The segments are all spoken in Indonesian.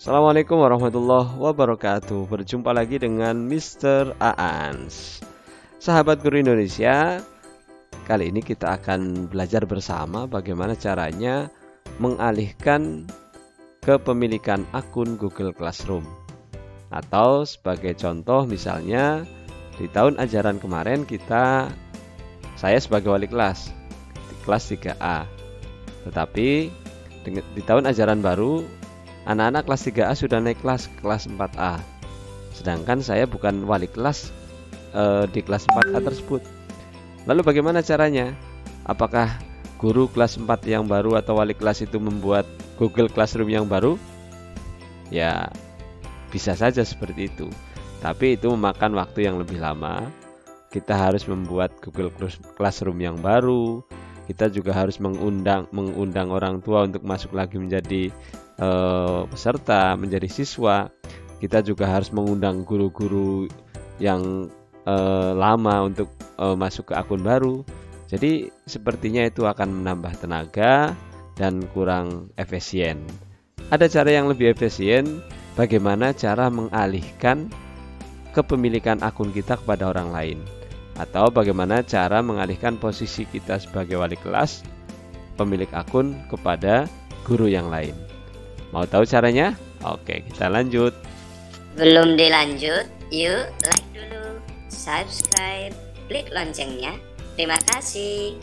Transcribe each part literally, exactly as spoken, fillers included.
Assalamualaikum warahmatullahi wabarakatuh. Berjumpa lagi dengan Mister Aans. Sahabat Guru Indonesia, kali ini kita akan belajar bersama bagaimana caranya mengalihkan kepemilikan akun Google Classroom. Atau sebagai contoh misalnya di tahun ajaran kemarin kita saya sebagai wali kelas di kelas tiga A. Tetapi di tahun ajaran baru anak-anak kelas tiga A sudah naik kelas ke kelas empat A. Sedangkan saya bukan wali kelas e, di kelas empat A tersebut. Lalu bagaimana caranya? Apakah guru kelas empat yang baru atau wali kelas itu membuat Google Classroom yang baru? Ya, bisa saja seperti itu. Tapi itu memakan waktu yang lebih lama. Kita harus membuat Google Classroom yang baru. Kita juga harus mengundang mengundang orang tua untuk masuk lagi menjadi Uh, peserta, menjadi siswa. Kita juga harus mengundang guru-guru yang uh, lama untuk uh, masuk ke akun baru. Jadi sepertinya itu akan menambah tenaga dan kurang efisien. Ada cara yang lebih efisien, bagaimana cara mengalihkan kepemilikan akun kita kepada orang lain, atau bagaimana cara mengalihkan posisi kita sebagai wali kelas, pemilik akun, kepada guru yang lain. Mau tahu caranya? Oke, kita lanjut. Belum dilanjut? Yuk like dulu, subscribe, klik loncengnya. Terima kasih.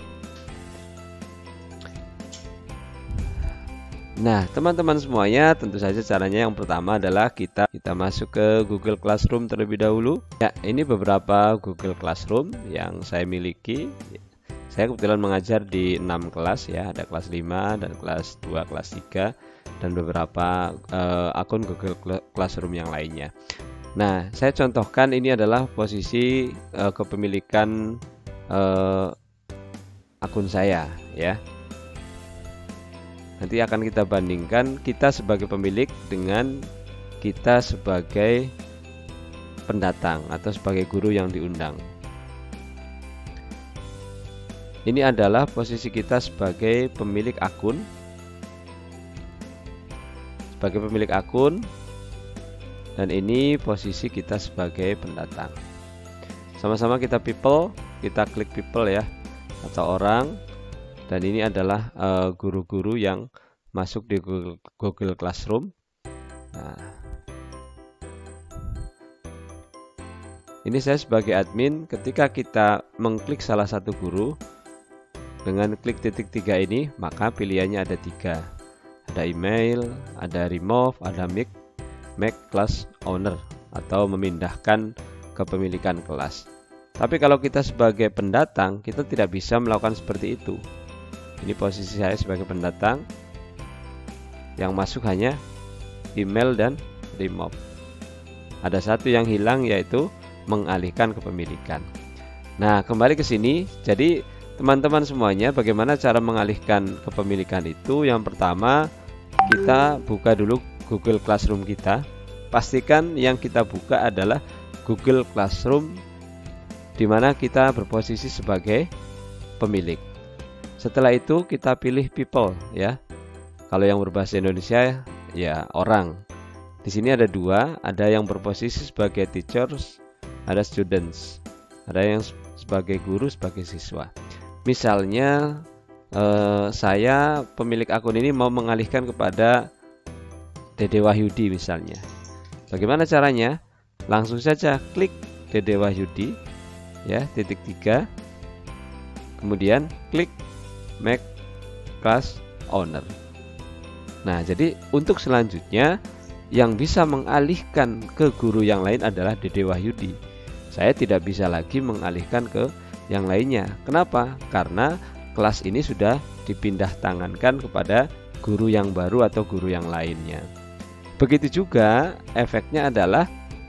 Nah, teman-teman semuanya, tentu saja caranya yang pertama adalah kita kita masuk ke Google Classroom terlebih dahulu. Ya, ini beberapa Google Classroom yang saya miliki. Saya kebetulan mengajar di enam kelas ya, ada kelas lima dan kelas dua, kelas tiga dan beberapa uh, akun Google Classroom yang lainnya. Nah, saya contohkan ini adalah posisi uh, kepemilikan uh, akun saya ya. Nanti akan kita bandingkan kita sebagai pemilik dengan kita sebagai pendatang atau sebagai guru yang diundang. Ini adalah posisi kita sebagai pemilik akun. Sebagai pemilik akun. Dan ini posisi kita sebagai pendatang. Sama-sama kita people, kita klik people ya, atau orang. Dan ini adalah guru-guru uh, yang masuk di Google, Google Classroom. Nah, ini saya sebagai admin. Ketika kita mengklik salah satu guru dengan klik titik tiga ini, maka pilihannya ada tiga. Ada email, ada remove, ada make, make class owner, atau memindahkan kepemilikan kelas. Tapi kalau kita sebagai pendatang, kita tidak bisa melakukan seperti itu. Ini posisi saya sebagai pendatang. Yang masuk hanya email dan remove. Ada satu yang hilang, yaitu mengalihkan kepemilikan. Nah, kembali ke sini. Jadi teman-teman semuanya, bagaimana cara mengalihkan kepemilikan itu? Yang pertama, kita buka dulu Google Classroom kita. Pastikan yang kita buka adalah Google Classroom di mana kita berposisi sebagai pemilik. Setelah itu kita pilih people ya. Kalau yang berbahasa Indonesia ya orang. Di sini ada dua, ada yang berposisi sebagai teachers, ada students. Ada yang sebagai guru, sebagai siswa. Misalnya eh, saya pemilik akun ini mau mengalihkan kepada Dede Wahyudi misalnya. Bagaimana caranya? Langsung saja klik Dede Wahyudi ya, titik tiga. Kemudian klik make class owner. Nah, jadi untuk selanjutnya yang bisa mengalihkan ke guru yang lain adalah Dede Wahyudi. Saya tidak bisa lagi mengalihkan ke yang lainnya. Kenapa? Karena kelas ini sudah dipindah tangankan kepada guru yang baru atau guru yang lainnya. Begitu juga efeknya adalah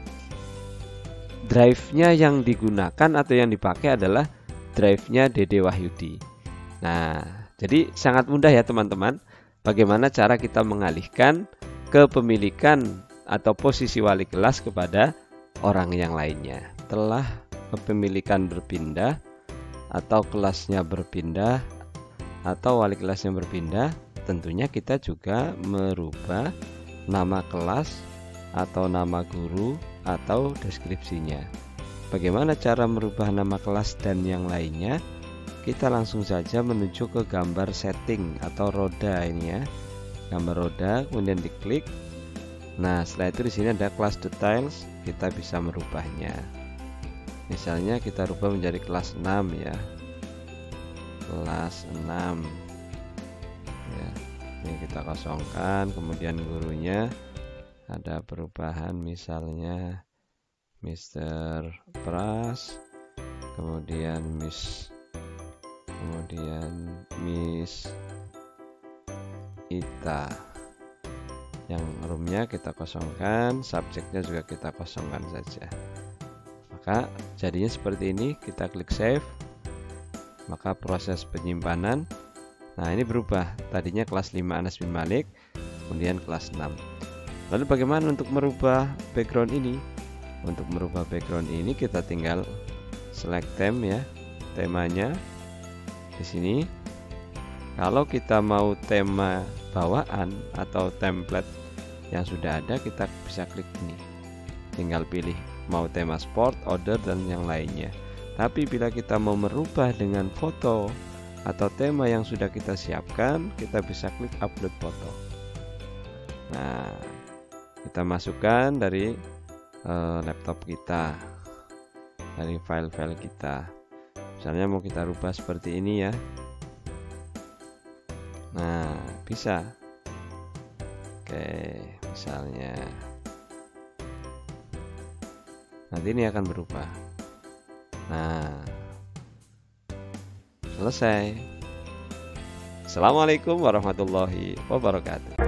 drive-nya yang digunakan atau yang dipakai adalah drive-nya Dede Wahyudi. Nah, jadi sangat mudah ya teman-teman. Bagaimana cara kita mengalihkan kepemilikan atau posisi wali kelas kepada orang yang lainnya. Setelah kepemilikan berpindah atau kelasnya berpindah atau wali kelasnya berpindah, tentunya kita juga merubah nama kelas atau nama guru atau deskripsinya. Bagaimana cara merubah nama kelas dan yang lainnya? Kita langsung saja menuju ke gambar setting atau roda ini ya. Gambar roda, kemudian diklik. Nah, setelah itu di sini ada class details, kita bisa merubahnya. Misalnya kita rubah menjadi kelas enam ya. Kelas enam. Ya, ini kita kosongkan, kemudian gurunya ada perubahan misalnya Mister Pras, kemudian Miss kemudian Miss Ita. Yang roomnya kita kosongkan, subjeknya juga kita kosongkan saja. Maka jadinya seperti ini, kita klik save. Maka proses penyimpanan, nah ini berubah. Tadinya kelas lima Anas bin Malik, kemudian kelas enam. Lalu bagaimana untuk merubah background ini? Untuk merubah background ini kita tinggal select theme ya, temanya di sini. Kalau kita mau tema bawaan atau template yang sudah ada, kita bisa klik ini. Tinggal pilih mau tema sport, order, dan yang lainnya. Tapi bila kita mau merubah dengan foto atau tema yang sudah kita siapkan, kita bisa klik upload foto. Nah, kita masukkan dari uh, laptop kita, dari file-file kita. Misalnya mau kita rubah seperti ini ya. Nah, bisa. Oke, misalnya nanti ini akan berubah. Nah, selesai. Assalamualaikum warahmatullahi wabarakatuh.